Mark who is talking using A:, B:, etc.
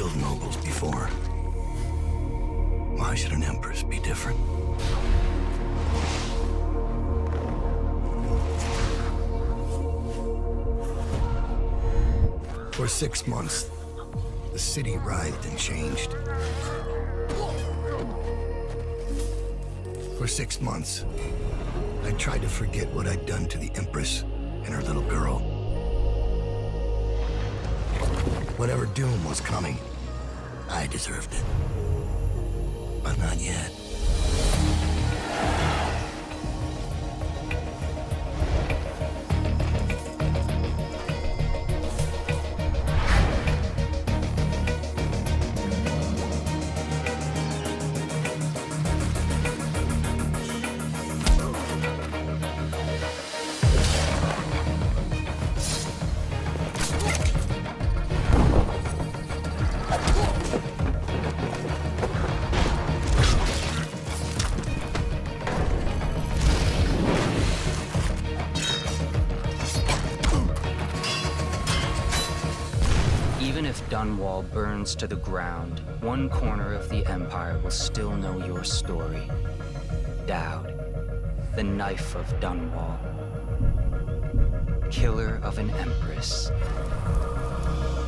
A: killed nobles before. Why should an empress be different? For 6 months, the city writhed and changed. For 6 months, I tried to forget what I'd done to the Empress and her little girl. Whatever doom was coming, I deserved it. But not yet.
B: Even if Dunwall burns to the ground, one corner of the Empire will still know your story. Daud, the Knife of Dunwall. Killer of an Empress.